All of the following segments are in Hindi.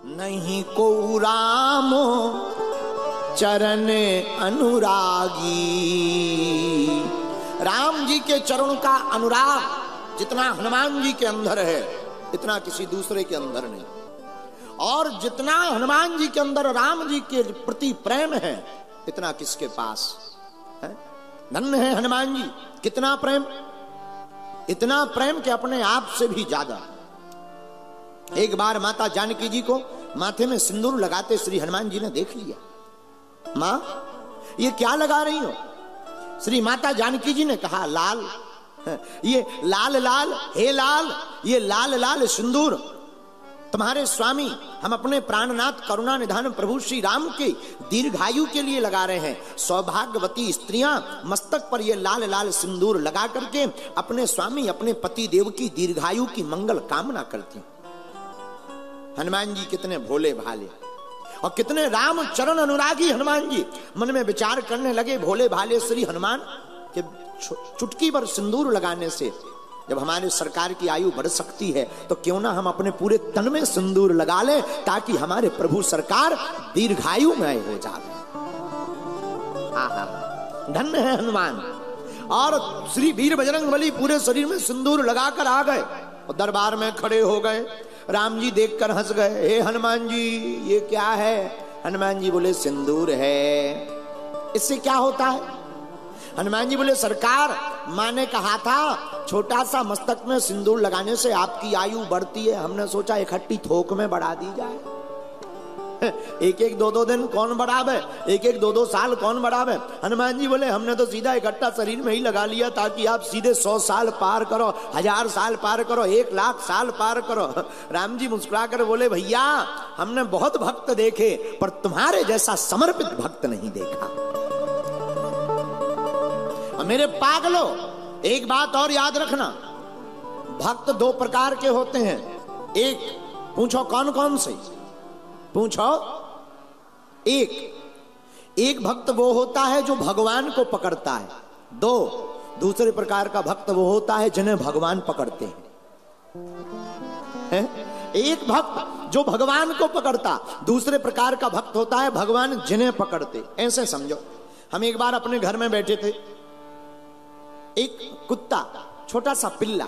नहीं को राम चरण अनुरागी। राम जी के चरण का अनुराग जितना हनुमान जी के अंदर है इतना किसी दूसरे के अंदर नहीं, और जितना हनुमान जी के अंदर राम जी के प्रति प्रेम है इतना किसके पास है। धन्य है हनुमान जी, कितना प्रेम, इतना प्रेम कि अपने आप से भी ज्यादा। एक बार माता जानकी जी को माथे में सिंदूर लगाते श्री हनुमान जी ने देख लिया। मां ये क्या लगा रही हो? श्री माता जानकी जी ने कहा लाल, ये लाल लाल, हे लाल, ये लाल लाल सिंदूर तुम्हारे स्वामी हम अपने प्राणनाथ करुणा निधान प्रभु श्री राम के दीर्घायु के लिए लगा रहे हैं। सौभाग्यवती स्त्रियां मस्तक पर ये लाल लाल सिंदूर लगा करके अपने स्वामी अपने पति देव की दीर्घायु की मंगल कामना करती। हनुमान जी कितने भोले भाले और कितने राम चरण अनुरागी हनुमान जी। मन में विचार करने लगे भोले भाले श्री हनुमान के चुटकी पर सिंदूर लगाने से जब हमारे सरकार की आयु बढ़ सकती है तो क्यों ना हम अपने पूरे तन में सिंदूर लगा लें ताकि हमारे प्रभु सरकार दीर्घायुमय हो जाए। धन्य है हनुमान। और श्री वीर बजरंगबली पूरे शरीर में सिंदूर लगाकर आ गए और दरबार में खड़े हो गए। राम जी देखकर हंस गए, हे हनुमान जी ये क्या है? हनुमान जी बोले सिंदूर है, इससे क्या होता है? हनुमान जी बोले सरकार मां ने कहा था छोटा सा मस्तक में सिंदूर लगाने से आपकी आयु बढ़ती है, हमने सोचा इकट्ठी थोक में बढ़ा दी जाए। एक एक दो दो दिन कौन बढ़ावे, एक एक दो दो साल कौन बढ़ावे? हनुमान जी बोले हमने तो सीधा इकट्ठा शरीर में ही लगा लिया ताकि आप सीधे 100 साल पार करो, 1000 साल पार करो, 1,00,000 साल पार करो। राम जी मुस्कुरा कर बोले भैया हमने बहुत भक्त देखे पर तुम्हारे जैसा समर्पित भक्त नहीं देखा। मेरे पागलों एक बात और याद रखना, भक्त दो प्रकार के होते हैं। एक पूछो कौन कौन से? पूछो। एक भक्त वो होता है जो भगवान को पकड़ता है। दूसरे प्रकार का भक्त वो होता है जिन्हें भगवान पकड़ते हैं। एक भक्त जो भगवान को पकड़ता, दूसरे प्रकार का भक्त होता है भगवान जिन्हें पकड़ते। ऐसे समझो, हम एक बार अपने घर में बैठे थे, एक कुत्ता छोटा सा पिल्ला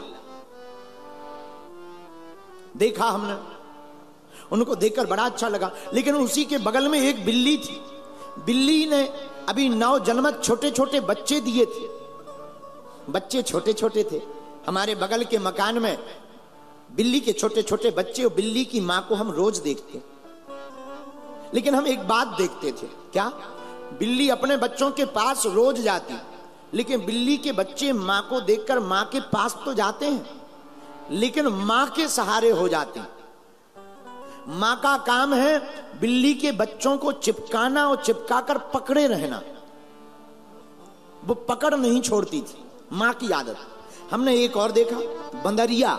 देखा हमने, उनको देखकर बड़ा अच्छा लगा। लेकिन उसी के बगल में एक बिल्ली थी। बिल्ली ने अभी नवजन्मत छोटे छोटे बच्चे दिए थे। बच्चे छोटे छोटे थे। हमारे बगल के मकान में बिल्ली के छोटे छोटे बच्चे और बिल्ली की मां को हम रोज देखते। लेकिन हम एक बात देखते थे, क्या? बिल्ली अपने बच्चों के पास रोज जाती, लेकिन बिल्ली के बच्चे मां को देखकर मां के पास तो जाते हैं लेकिन मां के सहारे हो जाते हैं। मां का काम है बिल्ली के बच्चों को चिपकाना और चिपकाकर पकड़े रहना। वो पकड़ नहीं छोड़ती थी, मां की आदत। हमने एक और देखा, बंदरिया।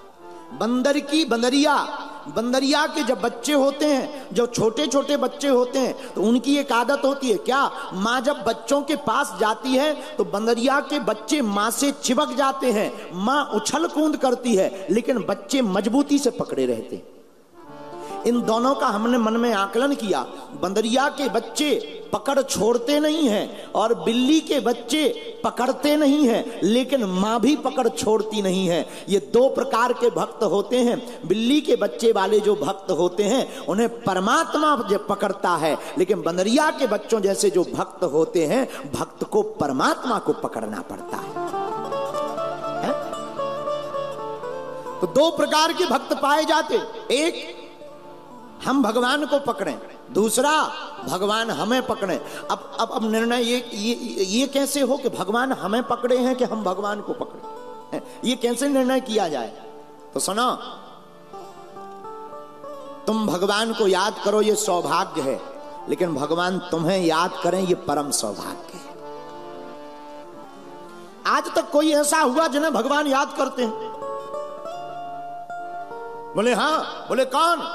बंदरिया के जब बच्चे होते हैं, जो छोटे छोटे बच्चे होते हैं, तो उनकी एक आदत होती है, क्या? मां जब बच्चों के पास जाती है तो बंदरिया के बच्चे मां से चिपक जाते हैं। मां उछल कूद करती है लेकिन बच्चे मजबूती से पकड़े रहते हैं। इन दोनों का हमने मन में आकलन किया। बंदरिया के बच्चे पकड़ छोड़ते नहीं हैं और बिल्ली के बच्चे पकड़ते नहीं हैं, लेकिन मां भी पकड़ छोड़ती नहीं है। ये दो प्रकार के भक्त होते हैं। बिल्ली के बच्चे वाले जो भक्त होते हैं उन्हें परमात्मा पकड़ता है, लेकिन बंदरिया के बच्चों जैसे जो भक्त होते हैं, भक्त को परमात्मा को पकड़ना पड़ता है। तो दो प्रकार के भक्त पाए जाते, एक हम भगवान को पकड़ें, दूसरा भगवान हमें पकड़ें। अब निर्णय ये कैसे हो कि भगवान हमें पकड़े हैं कि हम भगवान को पकड़े? ये कैसे निर्णय किया जाए? तो सुनो, तुम भगवान को याद करो ये सौभाग्य है, लेकिन भगवान तुम्हें याद करें ये परम सौभाग्य है। आज तक कोई ऐसा हुआ जिन्हें भगवान याद करते हैं? बोले हाँ। बोले कौन?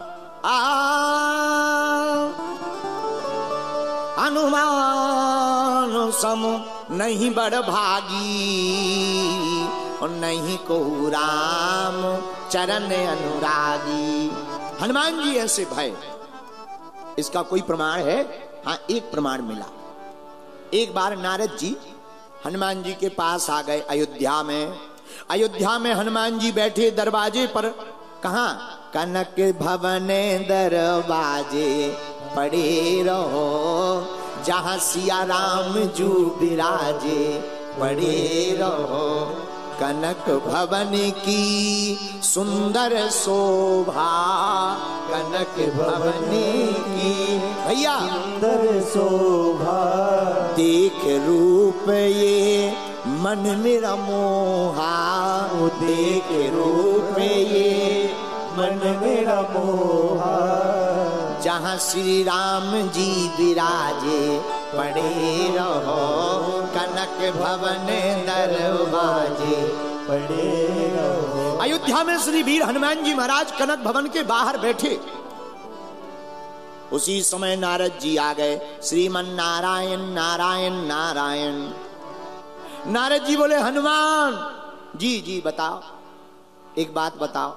हनुमान सम नहीं बड़ भागी और नहीं को राम चरण अनुरागी। हनुमान जी ऐसे भय। इसका कोई प्रमाण है? हाँ, एक प्रमाण मिला। एक बार नारद जी हनुमान जी के पास आ गए अयोध्या में। अयोध्या में हनुमान जी बैठे दरवाजे पर। कहां? कनक भवन दरवाजे पड़े रहो, जहां सिया राम जू विराजे पड़े रहो। कनक भवन की सुंदर शोभा, कनक भवन की भैया सुंदर शोभा, देख रूप ये मन मेरा मोहा, देख रूप ये मन मेरा मोहा। जहाँ श्री राम जी विराजे पड़े रहो, कनक भवन दरवाजे पड़े रहो। अयोध्या में श्री वीर हनुमान जी महाराज कनक भवन के बाहर बैठे। उसी समय नारद जी आ गए। श्रीमन नारायण नारायण नारायण। नारद जी बोले, हनुमान जी जी बताओ, एक बात बताओ,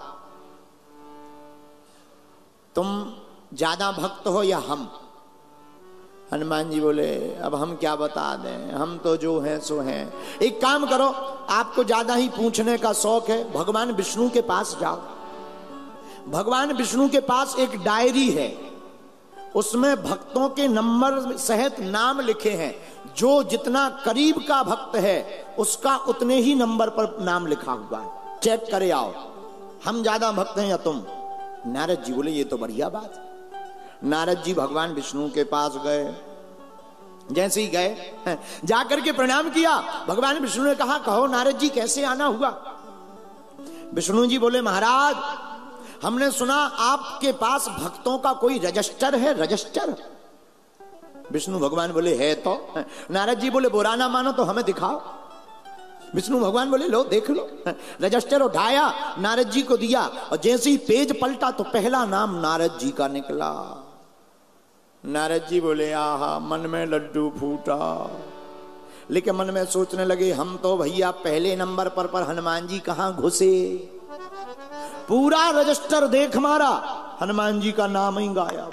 तुम ज्यादा भक्त हो या हम? हनुमान जी बोले, अब हम क्या बता दें, हम तो जो हैं सो हैं। एक काम करो, आपको ज्यादा ही पूछने का शौक है, भगवान विष्णु के पास जाओ। भगवान विष्णु के पास एक डायरी है, उसमें भक्तों के नंबर सहित नाम लिखे हैं। जो जितना करीब का भक्त है उसका उतने ही नंबर पर नाम लिखा हुआ है, चेक करे आओ, हम ज्यादा भक्त हैं या तुम? नारद जी बोले, ये तो बढ़िया बात है। नारद जी भगवान विष्णु के पास गए। जैसे ही गए, जाकर के प्रणाम किया। भगवान विष्णु ने कहा, कहो नारद जी कैसे आना हुआ? विष्णु जी बोले, महाराज हमने सुना आपके पास भक्तों का कोई रजिस्टर है, रजिस्टर? विष्णु भगवान बोले, है तो। नारद जी बोले, बुरा ना मानो तो हमें दिखाओ। विष्णु भगवान बोले, लो देख लो। रजिस्टर उठाया, नारद जी को दिया, और जैसे ही पेज पलटा तो पहला नाम नारद जी का निकला। नारद जी बोले, आहा, मन में लड्डू फूटा। लेकिन मन में सोचने लगे, हम तो भैया पहले नंबर पर हनुमान जी कहां घुसे? पूरा रजिस्टर देख मारा, हनुमान जी का नाम ही गायब।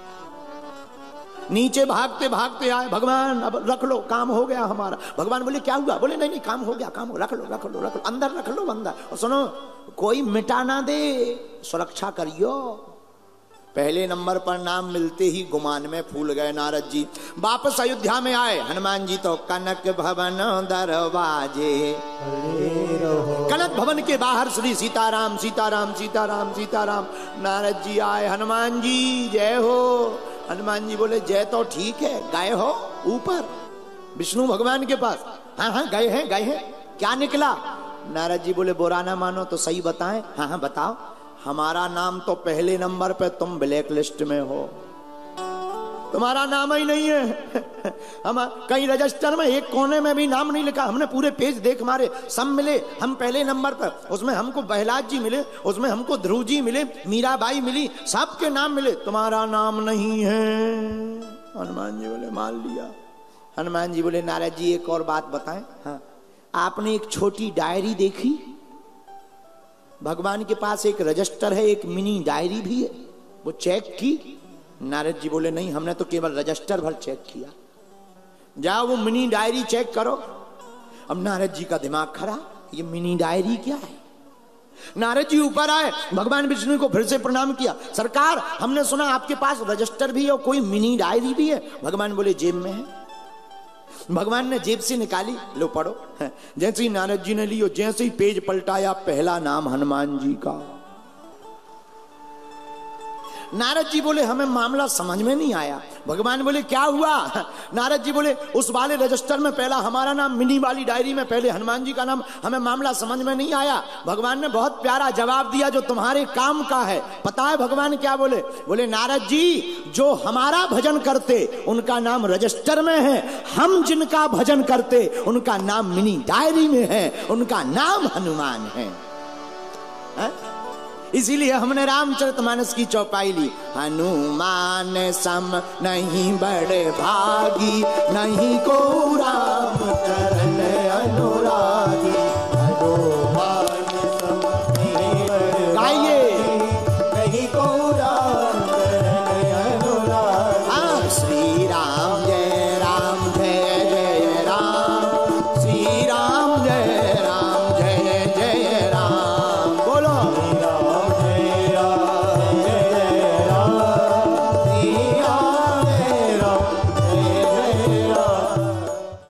नीचे भागते भागते आए, भगवान अब रख लो, काम हो गया हमारा। भगवान बोले, क्या हुआ? बोले, नहीं नहीं, काम हो गया, काम हो, रख लो रख लो रख लो, अंदर रख लो अंदर। और सुनो, कोई मिटा ना दे, सुरक्षा करियो। पहले नंबर पर नाम मिलते ही गुमान में फूल गए नारद जी। वापस अयोध्या में आए। हनुमान जी तो कनक भवन दरवाजे, कनक भवन के बाहर श्री सीताराम सीताराम सीताराम सीताराम। नारद जी आए, हनुमान जी जय हो। हनुमान जी बोले, जय तो ठीक है, गए हो ऊपर विष्णु भगवान के पास? हाँ हाँ गए हैं गए हैं। क्या निकला? नारद जी बोले, बुरा ना मानो तो सही बताएं। हाँ हाँ बताओ। हमारा नाम तो पहले नंबर पे, तुम ब्लैक लिस्ट में हो, तुम्हारा नाम ही नहीं है। हम कहीं रजिस्टर में एक कोने में भी नाम नहीं लिखा। हमने पूरे पेज देख मारे, सब मिले, हम पहले नंबर पर। उसमें हमको बहलाद जी मिले, उसमें हमको ध्रुव जी मिले, मीराबाई मिली, सबके नाम मिले, तुम्हारा नाम नहीं है। हनुमान जी बोले, मान लिया। हनुमान जी बोले, नारद जी एक और बात बताएं। हाँ, आपने एक छोटी डायरी देखी? भगवान के पास एक रजिस्टर है, एक मिनी डायरी भी है, वो चेक की? नारद जी बोले, नहीं, हमने तो केवल रजिस्टर भर चेक किया। जाओ वो मिनी डायरी चेक करो। अब नारद जी का दिमाग खराब, ये मिनी डायरी क्या है? नारद जी ऊपर आए, भगवान विष्णु को फिर से प्रणाम किया। सरकार, हमने सुना आपके पास रजिस्टर भी है और कोई मिनी डायरी भी है। भगवान बोले, जेब में है। भगवान ने जेब से निकाली, लो पढ़ो। जैसे ही नारद जी ने ली, जैसे ही पेज पलटाया, पहला नाम हनुमान जी का। नारद जी बोले, हमें मामला समझ में नहीं आया। भगवान बोले, क्या हुआ? नारद जी बोले, उस वाले रजिस्टर में पहला हमारा नाम, मिनी वाली डायरी में पहले हनुमान जी का नाम, हमें मामला समझ में नहीं आया। भगवान ने बहुत प्यारा जवाब दिया, जो तुम्हारे काम का है। पता है भगवान क्या बोले? बोले, नारद जी, जो हमारा भजन करते उनका नाम रजिस्टर में है, हम जिनका भजन करते उनका नाम मिनी डायरी में है, उनका नाम हनुमान है। इसीलिए हमने रामचरितमानस की चौपाई ली। हनुमान सम नहीं बड़े भागी, नहीं को राम